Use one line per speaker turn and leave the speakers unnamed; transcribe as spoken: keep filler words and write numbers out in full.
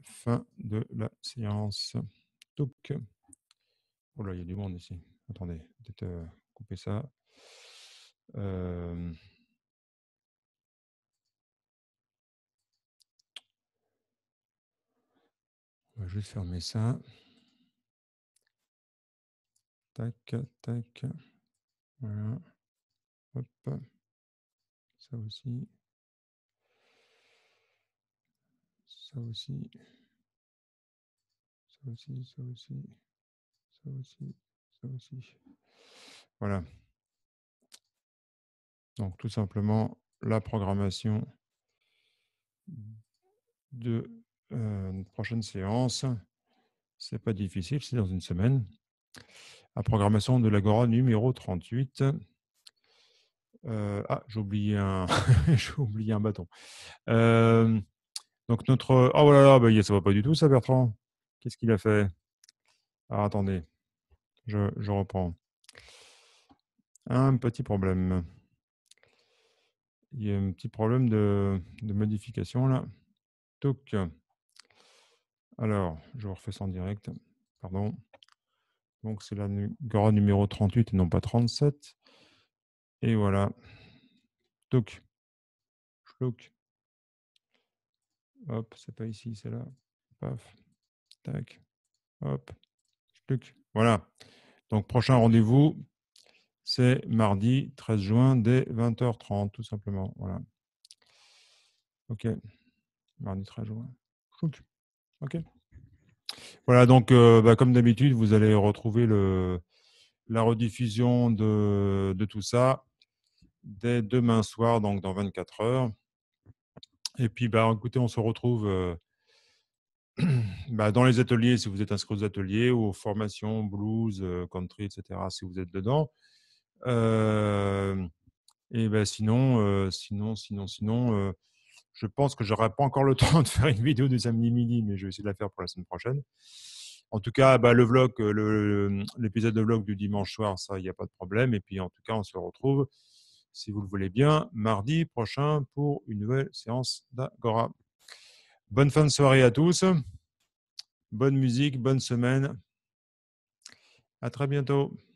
fin de la séance. Donc, oh là, il y a du monde ici. Attendez, peut-être euh, couper ça. Euh, on va juste fermer ça. Tac, tac. Voilà. Hop. Ça aussi. Ça aussi. Ça aussi, ça aussi. Ça aussi. Ça aussi. Voilà. Donc, tout simplement, la programmation de euh, une prochaine séance. C'est pas difficile, c'est dans une semaine. La programmation de l'Agora numéro trente-huit. Euh, ah, j'ai oublié un, j'ai oublié un bâton. Euh, donc notre, oh là là, bah, ça va pas du tout ça, Bertrand. Qu'est-ce qu'il a fait? Ah, attendez, je, je reprends. Un petit problème. Il y a un petit problème de, de modification là. Toc. Alors, je refais ça en direct. Pardon. Donc c'est la Agora numéro trente-huit et non pas trente-sept. Et voilà. Toc. Schlouk. Hop, c'est pas ici, c'est là. Paf. Tac. Hop. Schluck. Voilà. Donc, prochain rendez-vous, c'est mardi treize juin dès vingt heures trente, tout simplement. Voilà. OK. Mardi treize juin. Schluck. OK. Voilà, donc, euh, bah, comme d'habitude, vous allez retrouver le, la rediffusion de, de tout ça dès demain soir, donc dans vingt-quatre heures. Et puis, bah, écoutez, on se retrouve euh, bah, dans les ateliers, si vous êtes inscrit aux ateliers, ou aux formations blues, euh, country, et cetera, si vous êtes dedans. Euh, et ben sinon, euh, sinon, sinon, sinon, euh, je pense que j'aurai pas encore le temps de faire une vidéo du samedi midi, mais je vais essayer de la faire pour la semaine prochaine. En tout cas, bah, le vlog, le, l'épisode de vlog du dimanche soir, ça, il n'y a pas de problème. Et puis, en tout cas, on se retrouve, si vous le voulez bien, mardi prochain pour une nouvelle séance d'Agora. Bonne fin de soirée à tous. Bonne musique, bonne semaine. À très bientôt.